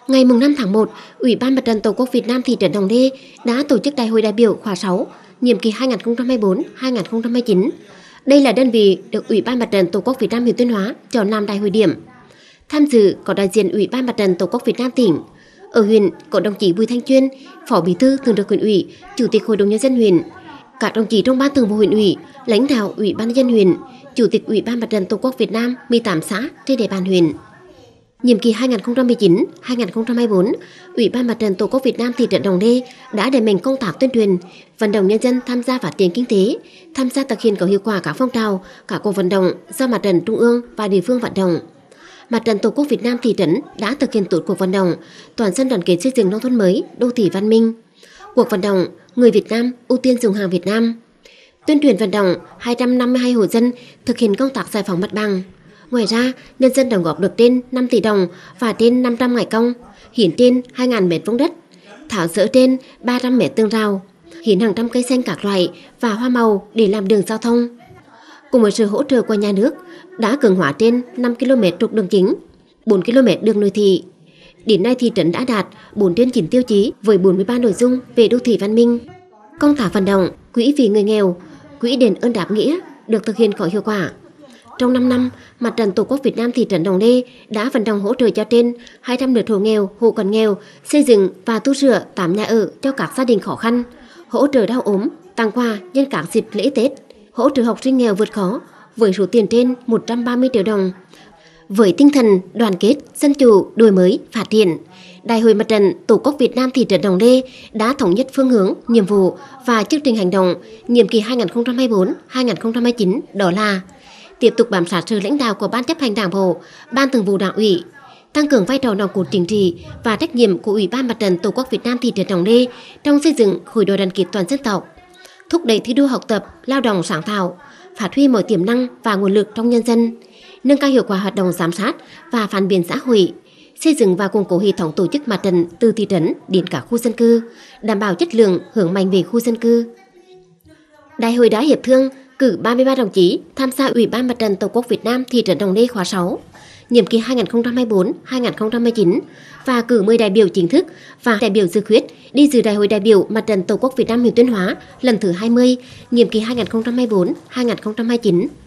Ngày 5 tháng 1, Ủy ban Mặt trận Tổ quốc Việt Nam thị trấn Đồng Đê đã tổ chức Đại hội đại biểu khóa 6, nhiệm kỳ 2024-2029. Đây là đơn vị được Ủy ban Mặt trận Tổ quốc Việt Nam huyện Tuyên Hóa chọn làm đại hội điểm. Tham dự có đại diện Ủy ban Mặt trận Tổ quốc Việt Nam tỉnh. Ở huyện có đồng chí Bùi Thanh Chuyên, Phó Bí thư Thường trực Huyện ủy, Chủ tịch Hội đồng nhân dân huyện, các đồng chí trong Ban Thường vụ Huyện ủy, lãnh đạo Ủy ban nhân dân huyện, Chủ tịch Ủy ban Mặt trận Tổ quốc Việt Nam 18 xã trên địa bàn huyện. Nhiệm kỳ 2019-2024, Ủy ban Mặt trận Tổ quốc Việt Nam thị trấn Đồng Đê đã đẩy mạnh công tác tuyên truyền, vận động nhân dân tham gia phát triển kinh tế, tham gia thực hiện có hiệu quả các phong trào, các cuộc vận động do Mặt trận Trung ương và địa phương vận động. Mặt trận Tổ quốc Việt Nam thị trấn đã thực hiện tốt cuộc vận động toàn dân đoàn kết xây dựng nông thôn mới, đô thị văn minh. Cuộc vận động người Việt Nam ưu tiên dùng hàng Việt Nam. Tuyên truyền vận động 252 hộ dân thực hiện công tác giải phóng mặt bằng. Ngoài ra, nhân dân đóng góp được trên 5 tỷ đồng và trên 500 ngày công, hiến trên 2.000 mét vuông đất, tháo dỡ trên 300 mét tường rào, hiến hàng trăm cây xanh các loại và hoa màu để làm đường giao thông. Cùng với sự hỗ trợ của nhà nước, đã cường hóa trên 5 km trục đường chính, 4 km đường nội thị. Đến nay thị trấn đã đạt 4 trên 9 tiêu chí với 43 nội dung về đô thị văn minh. Công tác vận động, quỹ vì người nghèo, quỹ đền ơn đáp nghĩa được thực hiện có hiệu quả. Trong 5 năm, Mặt trận Tổ quốc Việt Nam thị trấn Đồng Đê đã vận động hỗ trợ cho trên 200 lượt hộ nghèo, hộ cận nghèo, xây dựng và tu sửa 8 nhà ở cho các gia đình khó khăn, hỗ trợ đau ốm, tặng quà nhân các dịp lễ Tết, hỗ trợ học sinh nghèo vượt khó với số tiền trên 130 triệu đồng. Với tinh thần đoàn kết, dân chủ, đổi mới, phát triển, Đại hội Mặt trận Tổ quốc Việt Nam thị trấn Đồng Đê đã thống nhất phương hướng, nhiệm vụ và chương trình hành động nhiệm kỳ 2024-2029, đó là tiếp tục bám sát sự lãnh đạo của Ban chấp hành Đảng bộ, Ban Thường vụ Đảng ủy, tăng cường vai trò nòng cốt chính trị và trách nhiệm của Ủy ban Mặt trận Tổ quốc Việt Nam thị trấn Đồng Đê trong xây dựng khối đại đoàn kết toàn dân tộc, thúc đẩy thi đua học tập, lao động sáng tạo, phát huy mọi tiềm năng và nguồn lực trong nhân dân, nâng cao hiệu quả hoạt động giám sát và phản biện xã hội, xây dựng và củng cố hệ thống tổ chức mặt trận từ thị trấn đến các khu dân cư, đảm bảo chất lượng, hướng mạnh về khu dân cư. Đại hội đã hiệp thương cử 33 đồng chí tham gia Ủy ban Mặt trận Tổ quốc Việt Nam thị trấn Đồng Đê khóa 6, nhiệm kỳ 2024-2029 và cử 10 đại biểu chính thức và đại biểu dự khuyết đi dự Đại hội đại biểu Mặt trận Tổ quốc Việt Nam huyện Tuyên Hóa lần thứ 20, nhiệm kỳ 2024-2029.